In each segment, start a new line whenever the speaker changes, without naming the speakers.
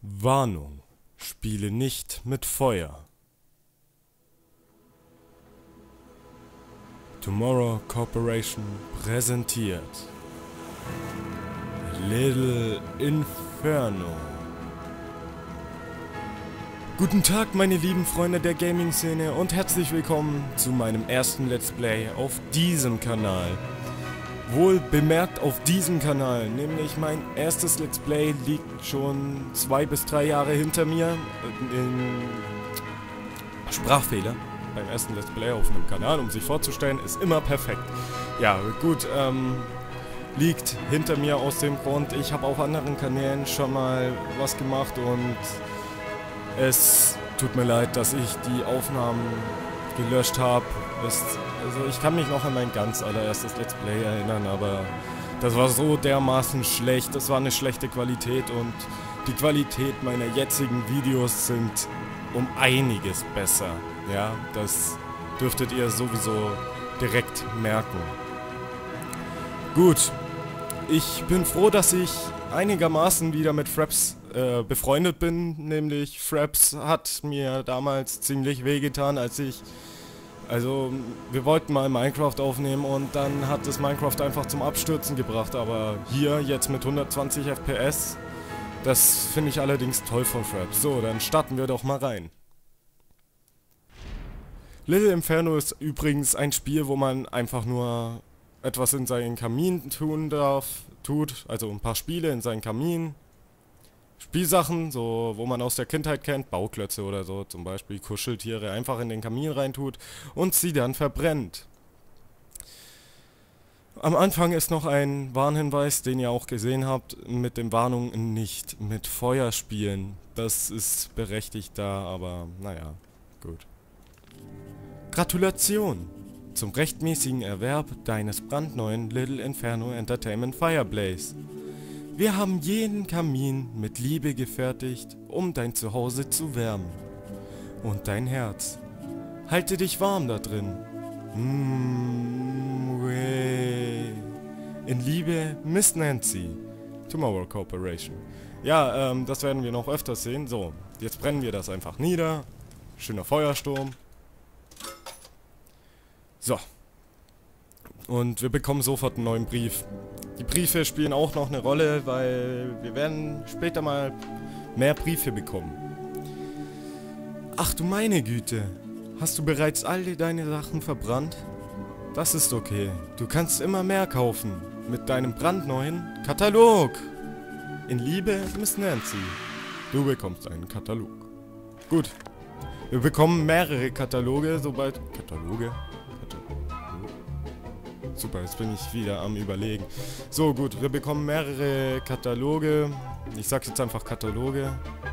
Warnung: Spiele nicht mit Feuer. Tomorrow Corporation präsentiert Little Inferno. Guten Tag, meine lieben Freunde der Gaming-Szene, und herzlich willkommen zu meinem ersten Let's Play auf diesem Kanal. Wohl bemerkt auf diesem Kanal, nämlich mein erstes Let's Play liegt schon 2 bis 3 Jahre hinter mir. Sprachfehler beim ersten Let's Play auf einem Kanal, um sich vorzustellen, ist immer perfekt. Ja, gut, liegt hinter mir aus dem Grund, ich habe auf anderen Kanälen schon mal was gemacht und es tut mir leid, dass ich die Aufnahmen gelöscht habe. Also ich kann mich noch an mein ganz allererstes Let's Play erinnern, aber das war so dermaßen schlecht, das war eine schlechte Qualität und die Qualität meiner jetzigen Videos sind um einiges besser. Ja, das dürftet ihr sowieso direkt merken. Gut, ich bin froh, dass ich einigermaßen wieder mit Fraps befreundet bin, nämlich Fraps hat mir damals ziemlich wehgetan, also wir wollten mal Minecraft aufnehmen und dann hat das Minecraft einfach zum Abstürzen gebracht, aber hier jetzt mit 120 FPS, das finde ich allerdings toll von Fraps. So, dann starten wir doch mal rein. Little Inferno ist übrigens ein Spiel, wo man einfach nur etwas in seinen Kamin tut, also ein paar Spiele in seinen Kamin. Spielsachen, so wo man aus der Kindheit kennt, Bauklötze oder so, zum Beispiel Kuscheltiere, einfach in den Kamin reintut und sie dann verbrennt. Am Anfang ist noch ein Warnhinweis, den ihr auch gesehen habt, mit den Warnungen nicht mit Feuer spielen. Das ist berechtigt da, aber naja, gut. Gratulation zum rechtmäßigen Erwerb deines brandneuen Little Inferno Entertainment Fireblaze. Wir haben jeden Kamin mit Liebe gefertigt, um dein Zuhause zu wärmen. Und dein Herz. Halte dich warm da drin. In Liebe, Miss Nancy. Tomorrow Corporation. Ja, das werden wir noch öfters sehen. So, jetzt brennen wir das einfach nieder. Schöner Feuersturm. So. Und wir bekommen sofort einen neuen Brief. Die Briefe spielen auch noch eine Rolle, weil wir werden später mal mehr Briefe bekommen. Ach du meine Güte, hast du bereits all deine Sachen verbrannt? Das ist okay, du kannst immer mehr kaufen mit deinem brandneuen Katalog. In Liebe, Miss Nancy. Du bekommst einen Katalog. Gut, wir bekommen mehrere Kataloge, sobald... Kataloge? Super, jetzt bin ich wieder am Überlegen. So, gut, wir bekommen mehrere Kataloge. Ich sag jetzt einfach Kataloge.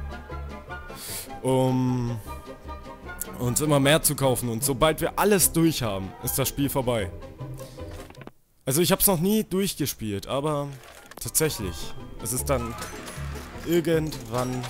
Um uns immer mehr zu kaufen. Und sobald wir alles durch haben, ist das Spiel vorbei. Also ich habe es noch nie durchgespielt, aber tatsächlich, es ist dann irgendwann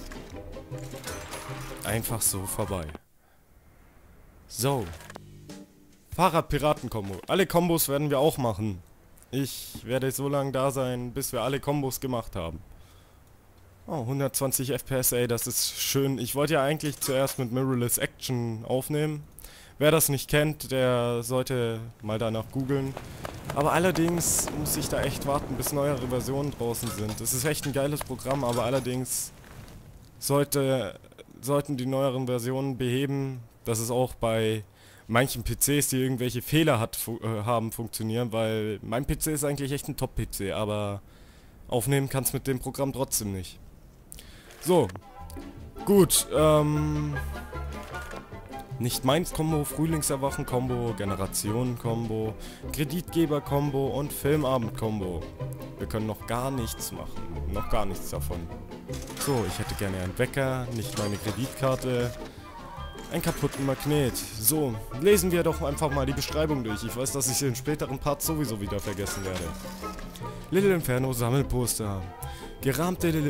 einfach so vorbei. So. Fahrrad-Piraten-Kombo. Alle Kombos werden wir auch machen. Ich werde so lange da sein, bis wir alle Kombos gemacht haben. Oh, 120 FPS, ey, das ist schön. Ich wollte ja eigentlich zuerst mit Mirrorless Action aufnehmen. Wer das nicht kennt, der sollte mal danach googeln. Aber allerdings muss ich da echt warten, bis neuere Versionen draußen sind. Es ist echt ein geiles Programm, aber allerdings sollten die neueren Versionen beheben, dass es auch bei manchen PCs, die irgendwelche Fehler haben, funktionieren, weil mein PC ist eigentlich echt ein Top-PC, aber aufnehmen kann es mit dem Programm trotzdem nicht. So, gut, nicht meins Kombo, Frühlingserwachen Kombo, Generationen Kombo, Kreditgeber Kombo und Filmabend Kombo. Wir können noch gar nichts machen, noch gar nichts davon. So, ich hätte gerne einen Wecker, nicht meine Kreditkarte. Einen kaputten Magnet. So, lesen wir doch einfach mal die Beschreibung durch. Ich weiß, dass ich sie in späteren Parts sowieso wieder vergessen werde. Little Inferno Sammelposter. Gerahmte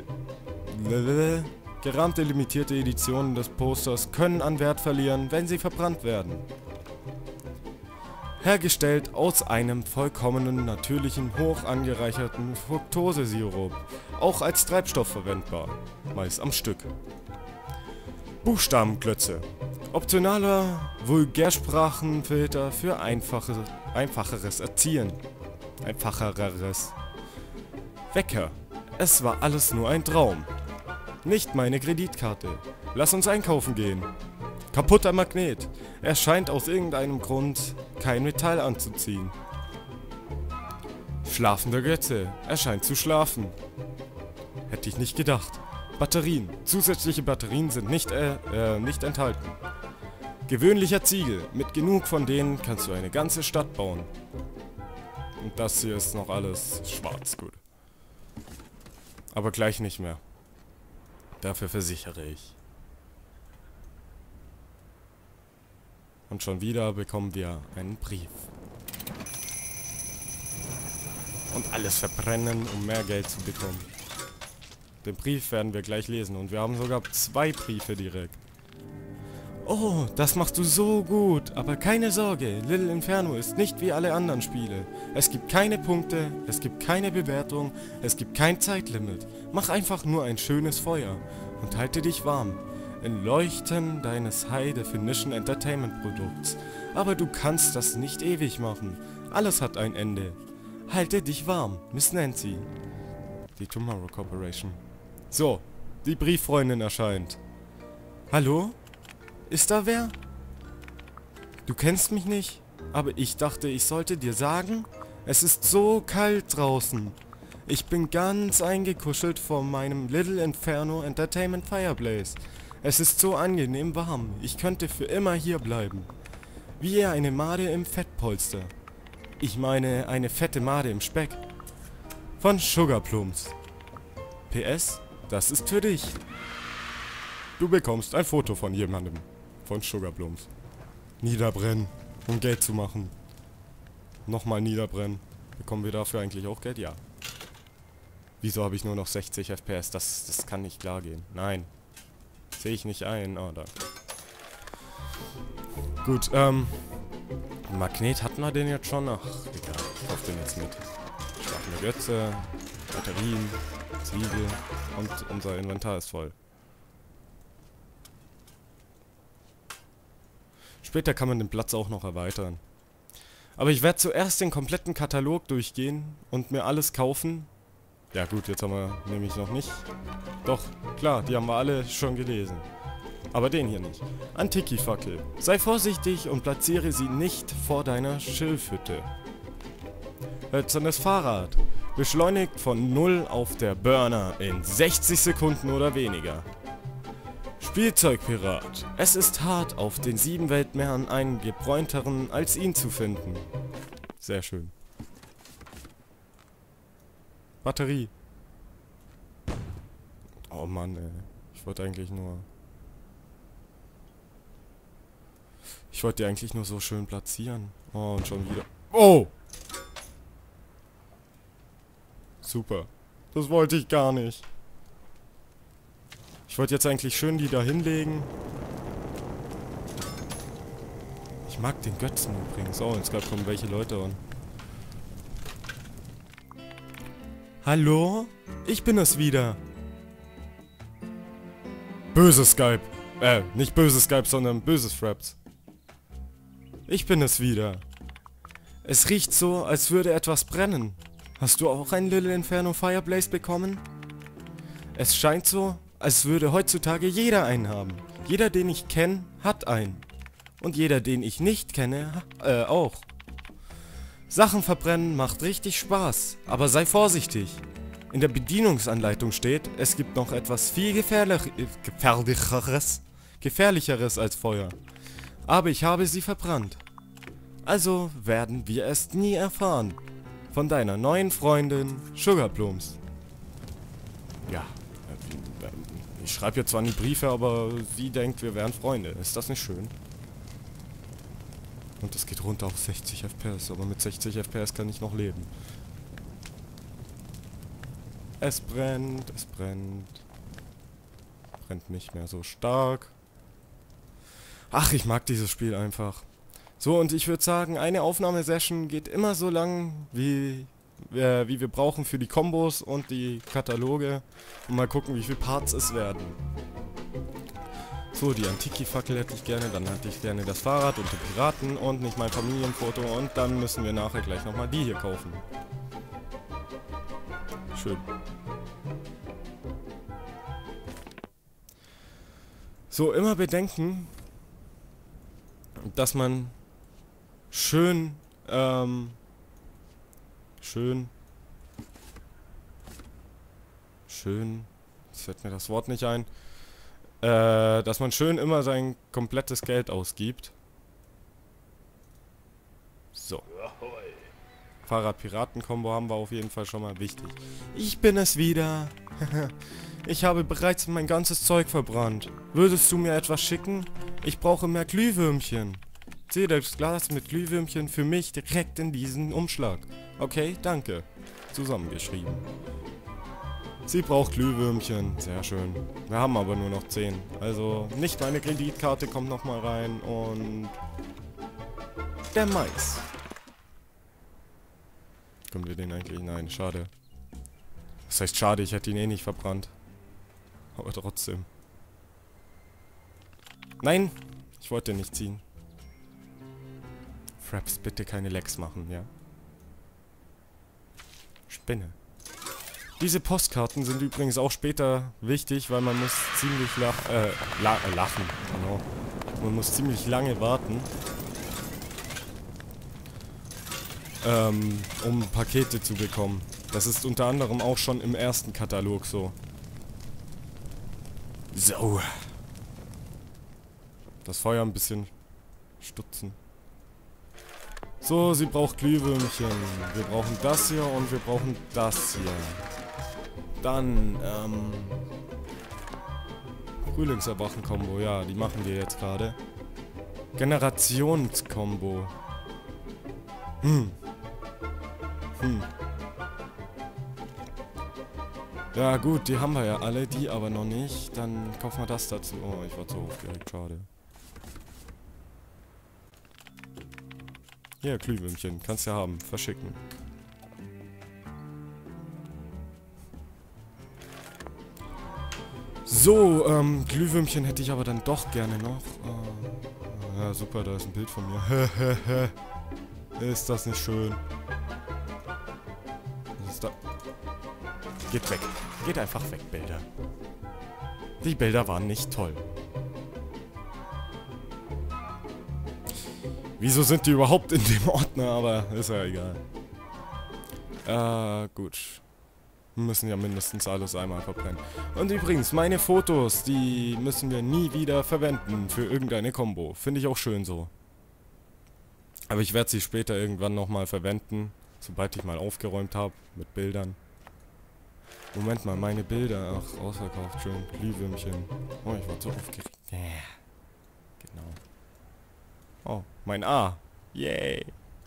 limitierte Editionen des Posters können an Wert verlieren, wenn sie verbrannt werden. Hergestellt aus einem vollkommenen, natürlichen, hoch angereicherten Fructosesirup. Auch als Treibstoff verwendbar. Meist am Stück. Buchstabenklötze. Optionaler Vulgärsprachenfilter für einfacheres Erziehen. Einfacheres. Wecker. Es war alles nur ein Traum. Nicht meine Kreditkarte. Lass uns einkaufen gehen. Kaputter Magnet. Er scheint aus irgendeinem Grund kein Metall anzuziehen. Schlafender Götze. Er scheint zu schlafen. Hätte ich nicht gedacht. Batterien. Zusätzliche Batterien sind nicht enthalten. Gewöhnlicher Ziegel. Mit genug von denen kannst du eine ganze Stadt bauen. Und das hier ist noch alles schwarz. Gut. Aber gleich nicht mehr. Dafür versichere ich. Und schon wieder bekommen wir einen Brief. Und alles verbrennen, um mehr Geld zu bekommen. Den Brief werden wir gleich lesen. Und wir haben sogar 2 Briefe direkt. Oh, das machst du so gut. Aber keine Sorge, Little Inferno ist nicht wie alle anderen Spiele. Es gibt keine Punkte, es gibt keine Bewertung, es gibt kein Zeitlimit. Mach einfach nur ein schönes Feuer und halte dich warm. Im Leuchten deines High Definition Entertainment Produkts. Aber du kannst das nicht ewig machen. Alles hat ein Ende. Halte dich warm, Miss Nancy. Die Tomorrow Corporation. So, die Brieffreundin erscheint. Hallo? Ist da wer? Du kennst mich nicht, aber ich dachte, ich sollte dir sagen, es ist so kalt draußen. Ich bin ganz eingekuschelt vor meinem Little Inferno Entertainment Fireplace. Es ist so angenehm warm, ich könnte für immer hier bleiben. Wie eine Made im Fettpolster. Ich meine, eine fette Made im Speck. Von Sugar Plums. PS, das ist für dich. Du bekommst ein Foto von jemandem. Von Sugar Plums. Niederbrennen, um Geld zu machen. Nochmal niederbrennen. Bekommen wir dafür eigentlich auch Geld? Ja. Wieso habe ich nur noch 60 FPS? Das kann nicht klar gehen. Nein. Sehe ich nicht ein. Oh, danke. Gut, Magnet hatten wir den jetzt schon? Ach, egal. Ich kaufe den jetzt mit. Schlafende Götze, Batterien, Ziegel und unser Inventar ist voll. Später kann man den Platz auch noch erweitern. Aber ich werde zuerst den kompletten Katalog durchgehen und mir alles kaufen. Ja gut, jetzt haben wir nämlich noch nicht. Doch, klar, die haben wir alle schon gelesen. Aber den hier nicht. Antiki-Fackel. Sei vorsichtig und platziere sie nicht vor deiner Schilfhütte. Hölzernes Fahrrad. Beschleunigt von 0 auf der Burner in 60 Sekunden oder weniger. Spielzeugpirat. Es ist hart, auf den 7 Weltmeeren einen gebräunteren als ihn zu finden. Sehr schön. Batterie. Oh Mann, ey. Ich wollte die eigentlich nur so schön platzieren. Oh, und schon wieder. Oh! Super. Das wollte ich gar nicht. Ich wollte jetzt eigentlich schön die da hinlegen. Ich mag den Götzen übrigens. Oh, jetzt kommen welche Leute an. Hallo? Ich bin es wieder. Böses Skype. Nicht böses Skype, sondern böses Fraps. Ich bin es wieder. Es riecht so, als würde etwas brennen. Hast du auch ein Little Inferno Fireplace bekommen? Es scheint so, als würde heutzutage jeder einen haben. Jeder, den ich kenne, hat einen. Und jeder, den ich nicht kenne, auch. Sachen verbrennen macht richtig Spaß, aber sei vorsichtig. In der Bedienungsanleitung steht, es gibt noch etwas viel gefährlicheres als Feuer. Aber ich habe sie verbrannt. Also werden wir es nie erfahren. Von deiner neuen Freundin Sugar Plums. Ja, ich schreibe jetzt zwar nie Briefe, aber sie denkt, wir wären Freunde. Ist das nicht schön? Und es geht runter auf 60 FPS, aber mit 60 FPS kann ich noch leben. Es brennt, es brennt. Brennt nicht mehr so stark. Ach, ich mag dieses Spiel einfach. So, und ich würde sagen, eine Aufnahmesession geht immer so lang, wie wir brauchen für die Kombos und die Kataloge. Und mal gucken, wie viele Parts es werden. So, die Antiki-Fackel hätte ich gerne, dann hätte ich gerne das Fahrrad und die Piraten und nicht mein Familienfoto. Und dann müssen wir nachher gleich nochmal die hier kaufen. Schön. So, immer bedenken, dass man schön, jetzt fällt mir das Wort nicht ein, dass man schön immer sein komplettes Geld ausgibt. So. Fahrrad-Piraten-Kombo haben wir auf jeden Fall schon mal wichtig. Ich bin es wieder. Ich habe bereits mein ganzes Zeug verbrannt. Würdest du mir etwas schicken? Ich brauche mehr Glühwürmchen. Sehe das Glas mit Glühwürmchen für mich direkt in diesen Umschlag. Okay, danke. Zusammengeschrieben. Sie braucht Glühwürmchen. Sehr schön. Wir haben aber nur noch 10. Also nicht meine Kreditkarte kommt nochmal rein und... der Mais. Können wir den eigentlich? Nein, schade. Das heißt schade, ich hätte ihn eh nicht verbrannt. Aber trotzdem. Nein! Ich wollte nicht ziehen. Fraps, bitte keine Lecks machen, ja? Spinne. Diese Postkarten sind übrigens auch später wichtig, weil man muss ziemlich lachen. Genau. Man muss ziemlich lange warten. Um Pakete zu bekommen. Das ist unter anderem auch schon im ersten Katalog so. So. Das Feuer ein bisschen stutzen. So, sie braucht Glühwürmchen. Wir brauchen das hier und wir brauchen das hier. Dann, Frühlingserwachen-Kombo. Ja, die machen wir jetzt gerade. Generationskombo. Ja gut, die haben wir ja alle, die aber noch nicht. Dann kaufen wir das dazu. Oh, ich war so aufgeregt, schade. Hier, Glühwürmchen, kannst ja haben, verschicken. So, Glühwürmchen hätte ich aber dann doch gerne noch. Ja, super, da ist ein Bild von mir. Ist das nicht schön? Was ist da? Geht weg. Geht einfach weg, Bilder. Die Bilder waren nicht toll. Wieso sind die überhaupt in dem Ordner? Aber ist ja egal. Gut. Wir müssen ja mindestens alles einmal verbrennen. Und übrigens, meine Fotos, die müssen wir nie wieder verwenden für irgendeine Combo. Finde ich auch schön so. Aber ich werde sie später irgendwann nochmal verwenden, sobald ich mal aufgeräumt habe mit Bildern. Moment mal, meine Bilder. Ach, ausverkauft, schön. Glühwürmchen. Oh, ich war so aufgeregt. Genau. Oh, mein A. Yay.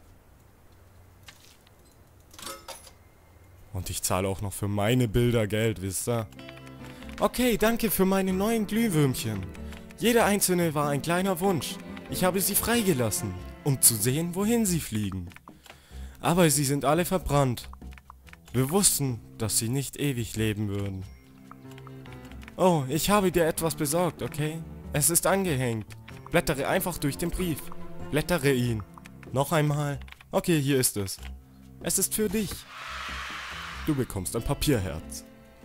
Und ich zahle auch noch für meine Bilder Geld, wisst ihr? Okay, danke für meine neuen Glühwürmchen. Jeder einzelne war ein kleiner Wunsch. Ich habe sie freigelassen, um zu sehen, wohin sie fliegen. Aber sie sind alle verbrannt. Wir wussten, dass sie nicht ewig leben würden. Oh, ich habe dir etwas besorgt, okay? Es ist angehängt. Blättere einfach durch den Brief. Blättere ihn. Noch einmal. Okay, hier ist es. Es ist für dich. Du bekommst ein Papierherz.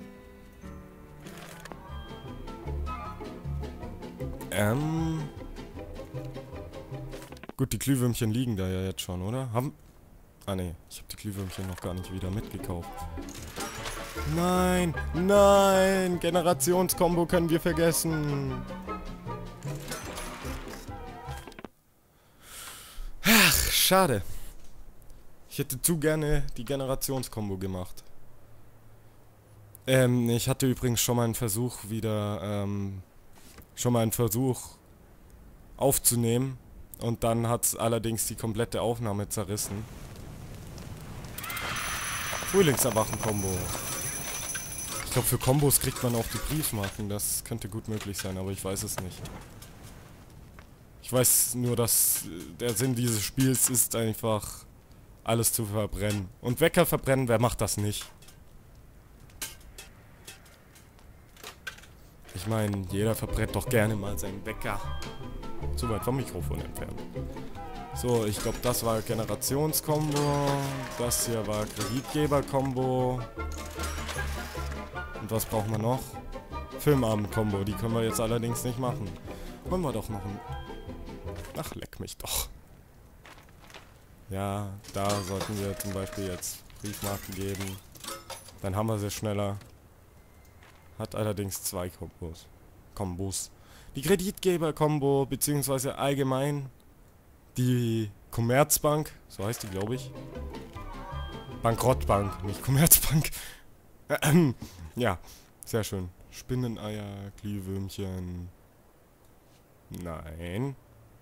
Gut, die Glühwürmchen liegen da ja jetzt schon, oder? Ah ne, ich habe die Glühwürmchen noch gar nicht wieder mitgekauft. Nein, nein, Generationskombo können wir vergessen. Ach, schade. Ich hätte zu gerne die Generationskombo gemacht. Ich hatte übrigens schon mal einen Versuch aufzunehmen. Und dann hat es allerdings die komplette Aufnahme zerrissen. Frühlingserwachen-Kombo. Ich glaube, für Kombos kriegt man auch die Briefmarken. Das könnte gut möglich sein, aber ich weiß es nicht. Ich weiß nur, dass der Sinn dieses Spiels ist einfach, alles zu verbrennen. Und Wecker verbrennen, wer macht das nicht? Ich meine, jeder verbrennt doch gerne mal seinen Wecker. Zu weit vom Mikrofon entfernt. So, ich glaube, das war Generationskombo. Das hier war Kreditgeber-Kombo. Und was brauchen wir noch? Filmabend-Kombo. Die können wir jetzt allerdings nicht machen. Wollen wir doch noch ein... Ach, leck mich doch. Ja, da sollten wir zum Beispiel jetzt Briefmarken geben. Dann haben wir sie schneller. Hat allerdings 2 Kombos. Die Kreditgeber-Kombo, beziehungsweise allgemein die Commerzbank, so heißt die, glaube ich. Bankrottbank, nicht Commerzbank. Ja, sehr schön. Spinneneier, Glühwürmchen. Nein.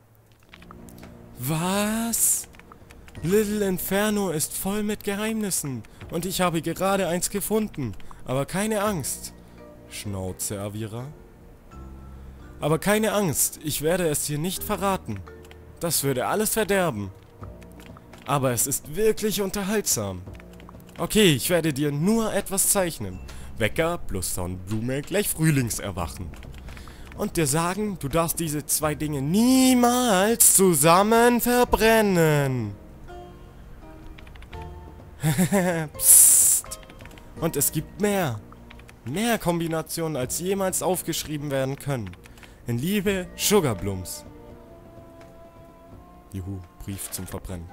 Was? Little Inferno ist voll mit Geheimnissen. Und ich habe gerade eins gefunden. Aber keine Angst. Schnauze, Avira. Aber keine Angst, ich werde es dir nicht verraten. Das würde alles verderben. Aber es ist wirklich unterhaltsam. Okay, ich werde dir nur etwas zeichnen. Wecker plus Sonnenblume gleich Frühlingserwachen. Und dir sagen, du darfst diese 2 Dinge niemals zusammen verbrennen. Psst. Und es gibt mehr. Mehr Kombinationen, als jemals aufgeschrieben werden können. In Liebe, Sugarblums. Juhu, Brief zum Verbrennen.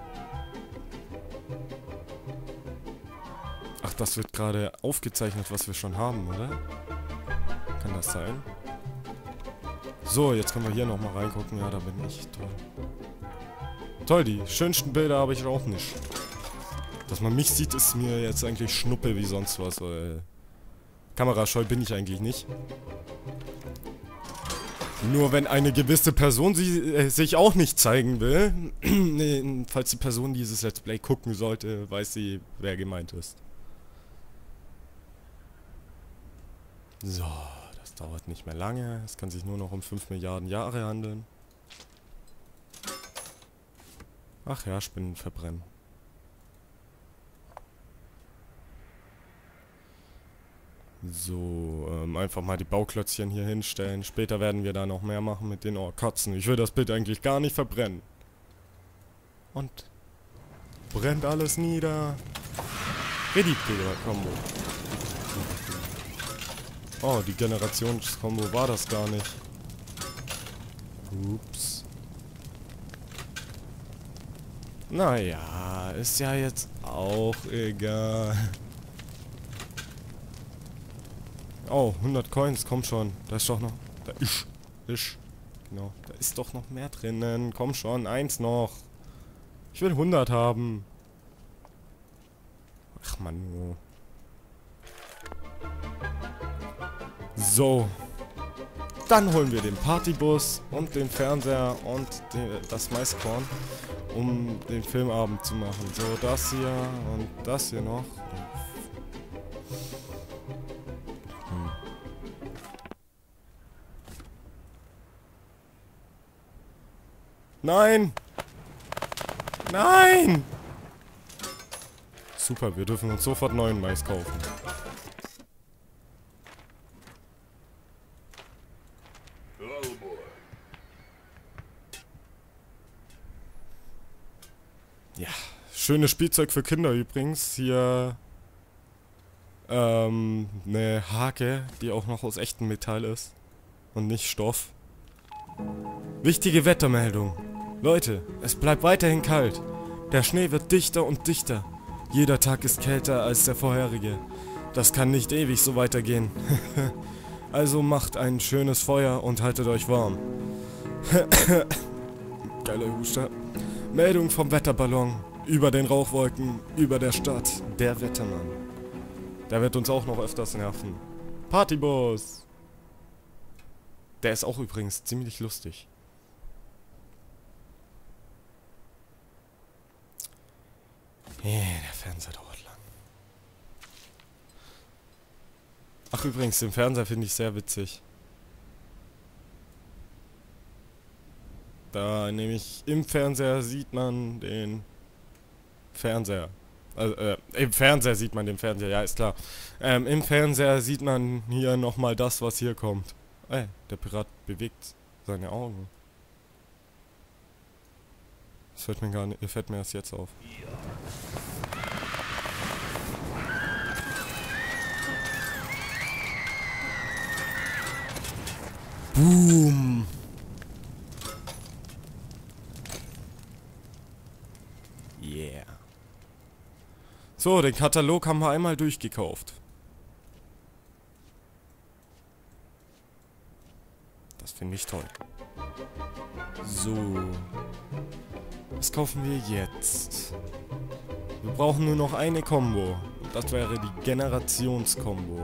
Ach, das wird gerade aufgezeichnet, was wir schon haben, oder? Kann das sein? So, jetzt können wir hier nochmal reingucken. Ja, da bin ich. Toll. Toll, die schönsten Bilder habe ich auch nicht. Dass man mich sieht, ist mir jetzt eigentlich Schnuppe wie sonst was, weil... Kamerascheu bin ich eigentlich nicht. Nur wenn eine gewisse Person sich auch nicht zeigen will, nee, falls die Person dieses Let's Play gucken sollte, weiß sie, wer gemeint ist. So, das dauert nicht mehr lange. Es kann sich nur noch um 5 Milliarden Jahre handeln. Ach ja, Spinnen verbrennen. So, einfach mal die Bauklötzchen hier hinstellen. Später werden wir da noch mehr machen mit den Kotzen. Ich will das Bild eigentlich gar nicht verbrennen. Und brennt alles nieder. Kreditgeber-Kombo. Oh, die Generationskombo war das gar nicht. Ups. Naja, ist ja jetzt auch egal. Oh, 100 Coins, komm schon. Da ist doch noch... Da ist. Genau. Da ist doch noch mehr drinnen. Komm schon, 1 noch. Ich will 100 haben. Ach Mann. Oh. So. Dann holen wir den Partybus und den Fernseher und das Maiskorn, um den Filmabend zu machen. So, das hier und das hier noch. Nein! Nein! Super, wir dürfen uns sofort neuen Mais kaufen. Ja, schönes Spielzeug für Kinder übrigens. Hier eine Hake, die auch noch aus echtem Metall ist und nicht Stoff. Wichtige Wettermeldung. Leute, es bleibt weiterhin kalt. Der Schnee wird dichter und dichter. Jeder Tag ist kälter als der vorherige. Das kann nicht ewig so weitergehen. Also macht ein schönes Feuer und haltet euch warm. Geiler Huster. Meldung vom Wetterballon. Über den Rauchwolken, über der Stadt. Der Wettermann. Der wird uns auch noch öfters nerven. Partybus. Der ist auch übrigens ziemlich lustig. Der Fernseher dauert lang. Ach übrigens, den Fernseher finde ich sehr witzig. Da nämlich im Fernseher sieht man den Fernseher. Im Fernseher sieht man den Fernseher, ja, ist klar. Im Fernseher sieht man hier nochmal das, was hier kommt. Ey, der Pirat bewegt seine Augen. Das fällt mir gar nicht, fällt mir erst jetzt auf. Boom! Yeah. So, den Katalog haben wir einmal durchgekauft. Das finde ich toll. So. Was kaufen wir jetzt? Wir brauchen nur noch eine Combo. Das wäre die Generationskombo.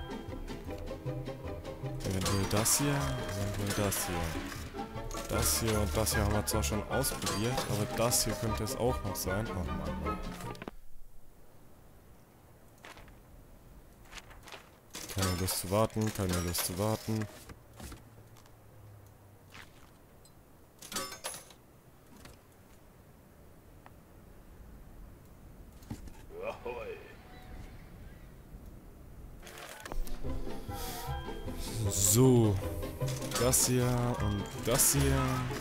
Eventuell das hier, eventuell das hier. Das hier und das hier haben wir zwar schon ausprobiert, aber das hier könnte es auch noch sein. Oh Mann. Keine Lust zu warten, keine Lust zu warten. So, das hier und das hier.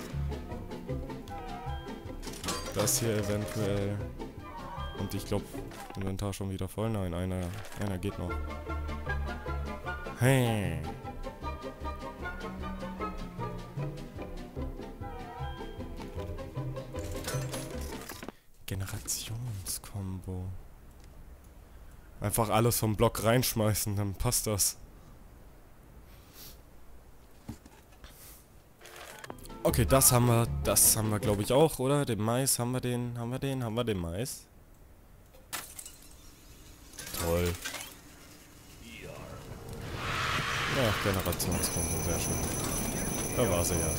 Das hier eventuell. Und ich glaube, Inventar schon wieder voll. Nein, einer geht noch. Hey. Generationskombo. Einfach alles vom Block reinschmeißen, dann passt das. Okay, das haben wir glaube ich auch, oder? Den Mais, haben wir den Mais? Toll. Ja, Generationskombo, sehr schön. Da war sie ja.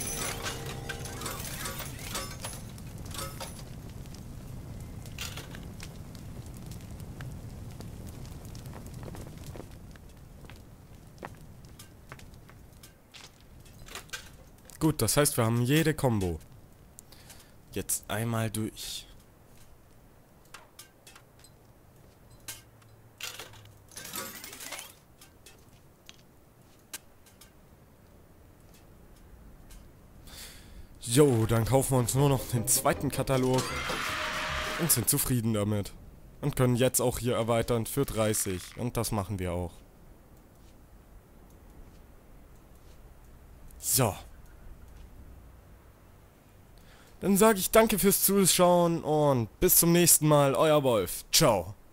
Gut, das heißt, wir haben jede Combo. Jetzt einmal durch. Jo, dann kaufen wir uns nur noch den zweiten Katalog und sind zufrieden damit. Und können jetzt auch hier erweitern für 30. Und das machen wir auch. So. Dann sage ich danke fürs Zuschauen und bis zum nächsten Mal, euer Wolf. Ciao.